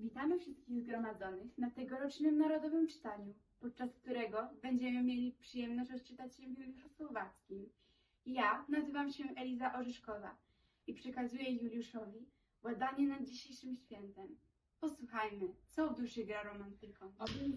Witamy wszystkich zgromadzonych na tegorocznym Narodowym Czytaniu, podczas którego będziemy mieli przyjemność odczytać się w Juliuszu Słowackim. Ja nazywam się Eliza Orzeszkowa i przekazuję Juliuszowi ładanie nad dzisiejszym świętem. Posłuchajmy, co w duszy gra romantyką.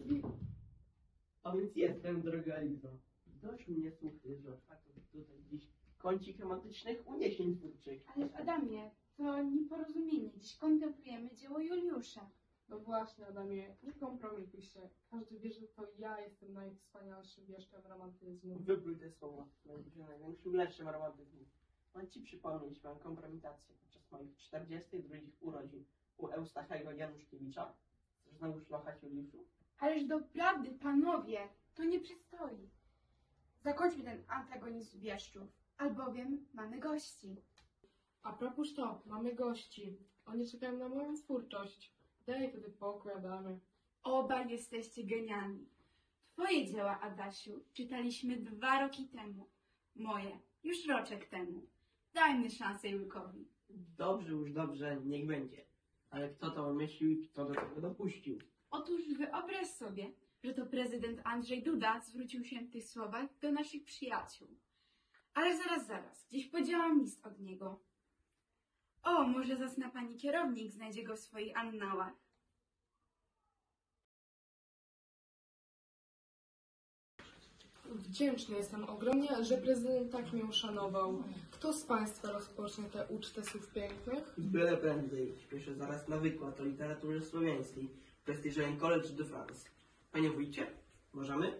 A więc jestem, droga Elizo. Dość mnie słuchy, że otwarto tutaj dziś kącik romantycznych uniesień twórczych. Ależ Adamie, to nieporozumienie. Dziś kontemplujemy dzieło Juliusza. No właśnie, Adamie, nie kompromituj się. Każdy wie, że to ja jestem najwspanialszym wieszczem romantyzmu. Wybór te słowa, będzie największym, lepszym romantyzmu. Mam ci przypomnieć moją kompromitację podczas moich 42 urodzin u Eustachego Januszkiewicza. Chcesz znowu szlochać, Juliuszu? Ależ doprawdy, panowie, to nie przystoi. Zakończmy ten antagonizm wieszczów, albowiem mamy gości. A propos to, mamy gości. Oni czekają na moją twórczość. Daj wtedy pokój, Adamie. Obaj jesteście genialni. Twoje dzieła, Adasiu, czytaliśmy 2 roki temu. Moje już roczek temu. Dajmy szansę Julkowi. Dobrze, już dobrze, niech będzie. Ale kto to wymyślił i kto do tego dopuścił? Otóż wyobraź sobie, że to prezydent Andrzej Duda zwrócił się w tych słowach do naszych przyjaciół. Ale zaraz, gdzieś podziałam list od niego. O, może zasna pani kierownik znajdzie go w swoich annałach. Wdzięczny jestem ogromnie, że prezydent tak mnie uszanował. Kto z Państwa rozpocznie tę ucztę słów pięknych? Byle prędzej. Śpieszę zaraz na wykład o literaturze słowiańskiej w prestiżowym Collège de France. Panie wójcie, możemy?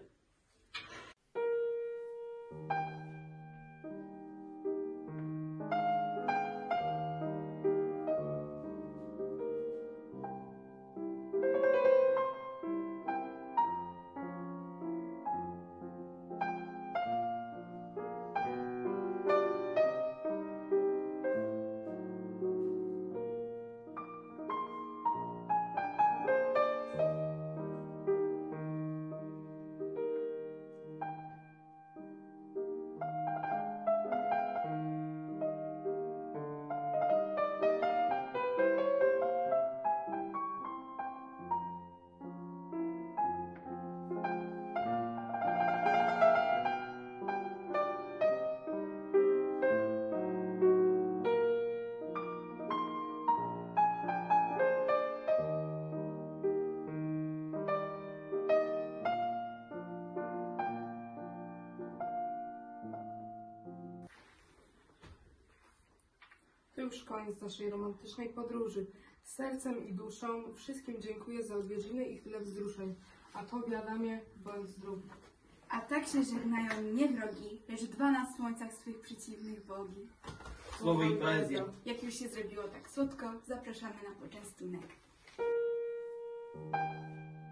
To już koniec naszej romantycznej podróży. Sercem i duszą wszystkim dziękuję za odwiedziny i chwilę wzruszeń. A Tobie, Adamie, bądź zdrów. A tak się żegnają nie wrogi, lecz 2 na słońcach swych przeciwnych bogi. Słowo i poezja. Jak już się zrobiło tak słodko, zapraszamy na poczęstunek.